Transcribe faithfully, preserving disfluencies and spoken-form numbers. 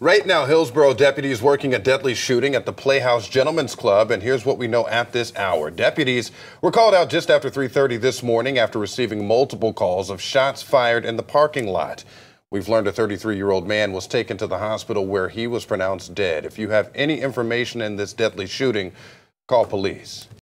Right now, Hillsborough deputies working a deadly shooting at the Playhouse Gentlemen's Club, and here's what we know at this hour. Deputies were called out just after three thirty this morning after receiving multiple calls of shots fired in the parking lot. We've learned a thirty-three-year-old man was taken to the hospital where he was pronounced dead. If you have any information in this deadly shooting, call police.